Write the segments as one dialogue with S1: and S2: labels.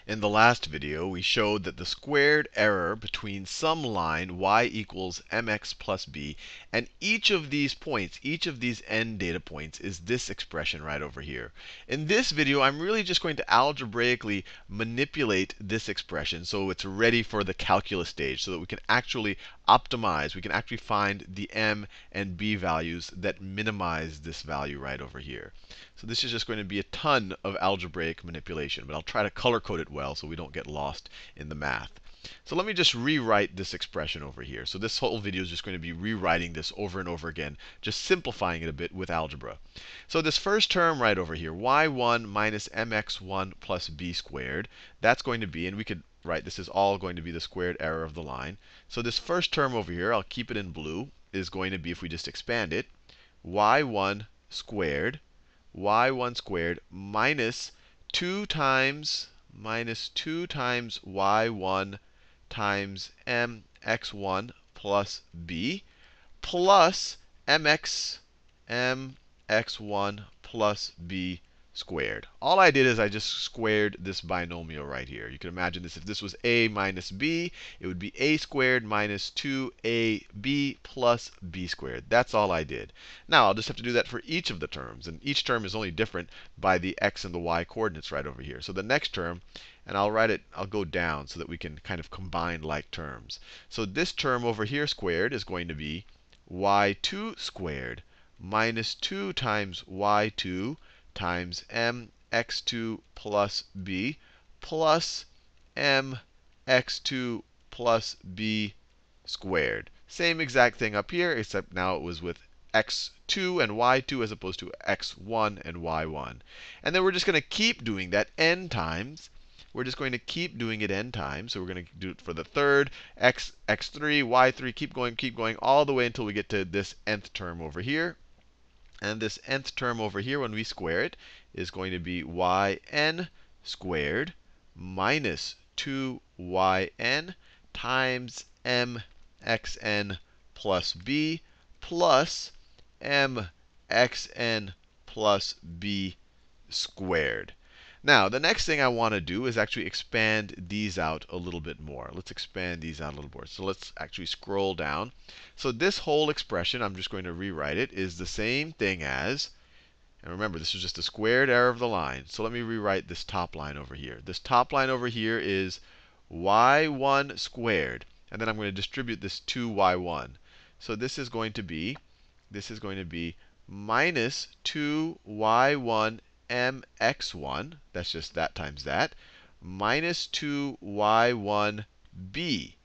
S1: In the last video, we showed that the squared error between some line y equals mx plus b, and each of these points, each of these n data points, is this expression right over here. In this video, I'm really just going to algebraically manipulate this expression so it's ready for the calculus stage, so that we can actually optimize, we can actually find the m and b values that minimize this value right over here. So this is just going to be a ton of algebraic manipulation, but I'll try to color code it well so we don't get lost in the math. So let me just rewrite this expression over here. So this whole video is just going to be rewriting this over and over again, just simplifying it a bit with algebra. So this first term right over here, y1 minus mx1 plus b squared, that's going to be, and we could write this is all going to be the squared error of the line. So this first term over here, I'll keep it in blue, is going to be, if we just expand it, y1 squared minus 2 times y1 times mx1 plus b plus mx1 plus b squared. All I did is I just squared this binomial right here. You can imagine this, if this was a minus b, it would be a squared minus 2ab plus b squared. That's all I did. Now I'll just have to do that for each of the terms. And each term is only different by the x and the y coordinates right over here. So the next term, and I'll write it, I'll go down so that we can kind of combine like terms. So this term over here squared is going to be y2 squared minus 2 times y2 times mx2 plus b plus mx2 plus b squared. Same exact thing up here, except now it was with x2 and y2 as opposed to x1 and y1. And then we're just going to keep doing that n times. We're just going to keep doing it n times. So we're going to do it for the third, x3, y3, keep going all the way until we get to this nth term over here. And this nth term over here, when we square it, is going to be yn squared minus 2yn times mxn plus b plus mxn plus b squared. Now, the next thing I want to do is actually expand these out a little bit more. Let's expand these out a little more. So let's actually scroll down. So this whole expression, I'm just going to rewrite it, is the same thing as, and remember, this is just a squared error of the line. So let me rewrite this top line over here. This top line over here is y1 squared. And then I'm going to distribute this to y1. So this is going to be minus 2y1 mx1, that's just that times that, minus 2y1b,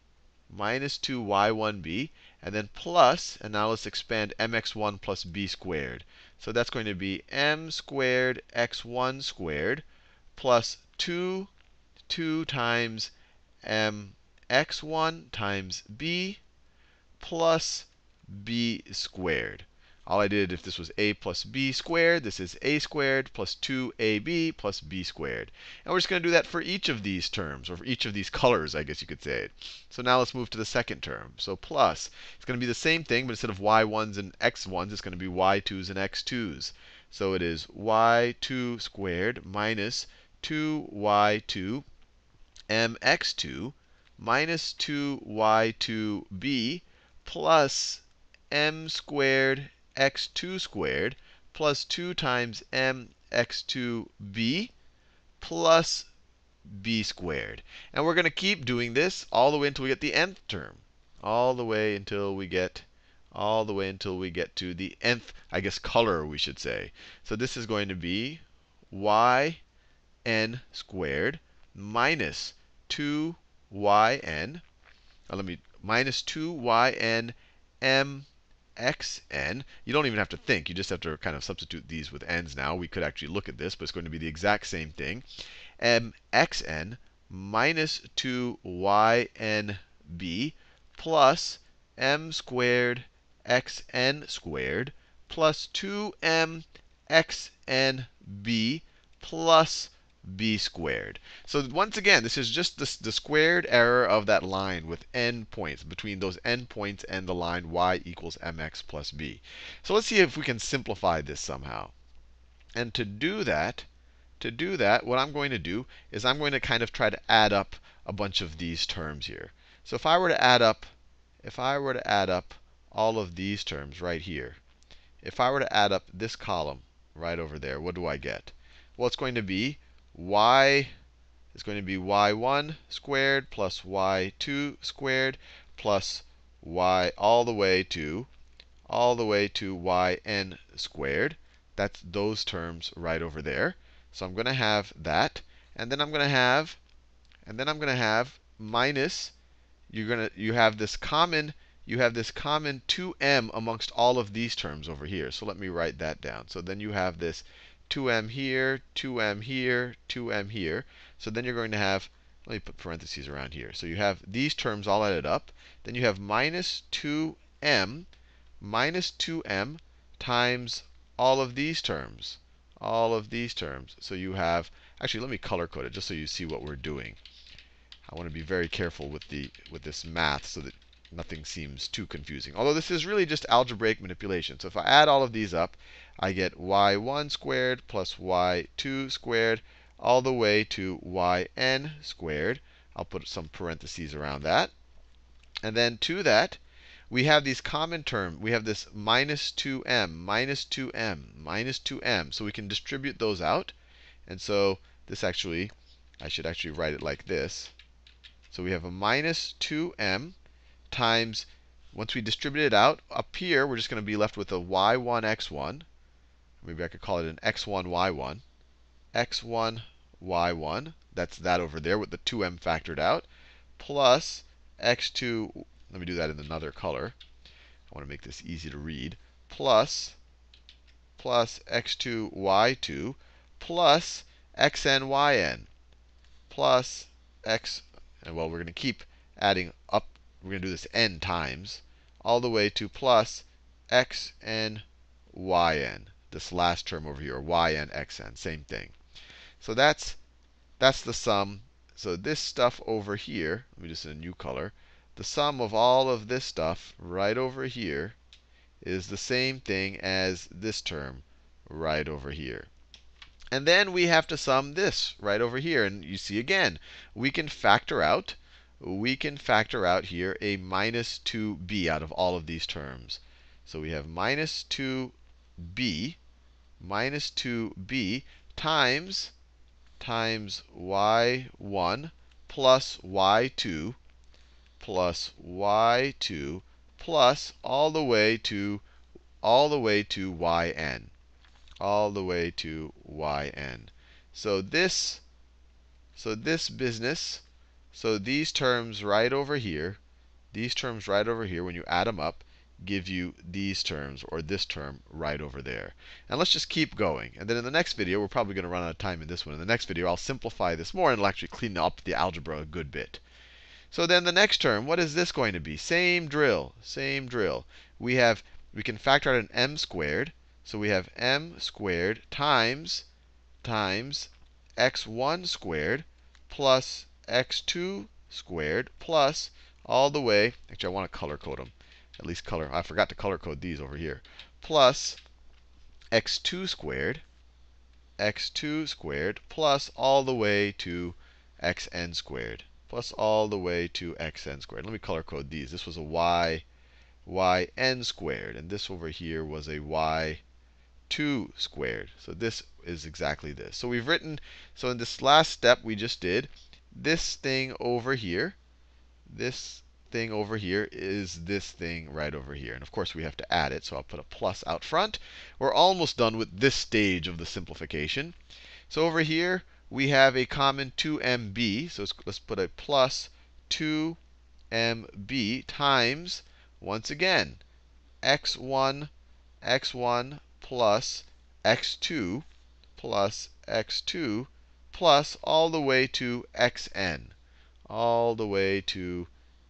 S1: and then plus, and now let's expand mx1 plus b squared. So that's going to be m squared x1 squared plus 2 times mx1 times b plus b squared. All I did, if this was a plus b squared, this is a squared plus 2ab plus b squared. And we're just going to do that for each of these terms, or for each of these colors, I guess you could say. So now let's move to the second term. So plus, it's going to be the same thing, but instead of y1s and x1s, it's going to be y2s and x2s. So it is y2 squared minus 2y2 mx2 minus 2y2b plus m squared x2 squared plus 2 times mx2b plus b squared. And we're going to keep doing this all the way until we get the nth term. All the way until we get to the nth, I guess, color, we should say. So this is going to be yn squared minus 2yn, minus 2yn mxn. You don't even have to think. You just have to kind of substitute these with n's now. We could actually look at this, but it's going to be the exact same thing. mxn minus 2ynb plus m squared xn squared plus 2mxnb plus b squared. So once again, this is just the squared error of that line with n points, between those n points and the line y equals mx plus b. So let's see if we can simplify this somehow. And to do that, to do that, what I'm going to do is I'm going to kind of try to add up a bunch of these terms here. So if I were to add up all of these terms right here, if I were to add up this column right over there, what do I get? Well, it's going to be y1 squared plus y2 squared plus y all the way to yn squared. That's those terms right over there. So I'm going to have that, and then I'm going to have minus. You have this common 2m amongst all of these terms over here. So let me write that down. So then you have this 2m here, 2m here, 2m here. So then you're going to have, let me put parentheses around here. So you have these terms all added up. Then you have minus 2m times all of these terms. So you have, actually, let me color code it just so you see what we're doing. I want to be very careful with this math so that nothing seems too confusing. Although this is really just algebraic manipulation. So if I add all of these up, I get y1 squared plus y2 squared all the way to yn squared. I'll put some parentheses around that. And then to that, we have these common terms. We have this minus 2m, minus 2m, minus 2m. So we can distribute those out. And so this actually, I should actually write it like this. So we have a minus 2m times, once we distribute it out, up here we're just going to be left with a y1, x1. Maybe I could call it an x1, y1. x1, y1. That's that over there with the 2m factored out. Plus x2, let me do that in another color. I want to make this easy to read. Plus x2, y2 plus xn, yn plus x, and well, we're going to keep adding up. We're going to do this n times, all the way to plus xn, yn. This last term over here, yn, xn, same thing. So that's the sum. So this stuff over here, let me just in a new color. The sum of all of this stuff right over here is the same thing as this term right over here. And then we have to sum this right over here. And you see again, we can factor out here a minus 2b out of all of these terms. So we have minus 2b times y1 plus y2 plus all the way to yn. All the way to yn. So this business, so these terms right over here, when you add them up, give you these terms, or this term right over there. And let's just keep going. And then in the next video, we're probably going to run out of time in this one. In the next video, I'll simplify this more, and it'll actually clean up the algebra a good bit. So then the next term, what is this going to be? Same drill. We can factor out an m squared. So we have m squared times x1 squared plus x2 squared plus all the way, actually I want to color code them. At least color, I forgot to color code these over here. Plus x2 squared plus all the way to xn squared. Plus all the way to xn squared. Let me color code these. This was a yn squared. And this over here was a y2 squared. So this is exactly this. So we've written, so in this last step we just did, this thing over here is this thing right over here. And of course we have to add it, so I'll put a plus out front. We're almost done with this stage of the simplification. So over here we have a common 2mb. So let's put a plus 2mb times, once again, x1 plus x2 plus all the way to xn. All the way to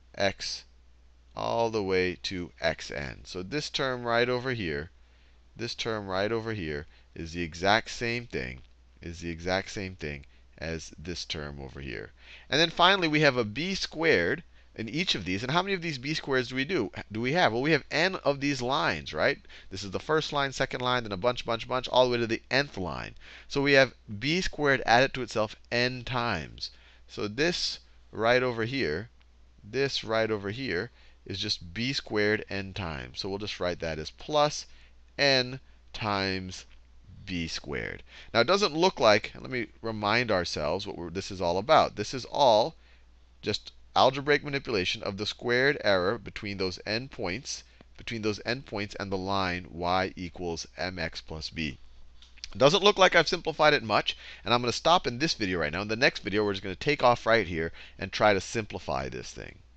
S1: xn. So this term right over here, is the exact same thing, as this term over here. And then finally we have a b squared. in each of these. And how many of these b squareds do we have? Well, we have n of these lines, right? This is the first line, second line, then a bunch, all the way to the nth line. So we have b squared added to itself n times. So this right over here is just b squared n times. So we'll just write that as plus n times b squared. Now, it doesn't look like, let me remind ourselves what this is all about. This is all just algebraic manipulation of the squared error between those endpoints, and the line y equals mx plus b. It doesn't look like I've simplified it much, and I'm going to stop in this video right now. In the next video, we're just going to take off right here and try to simplify this thing.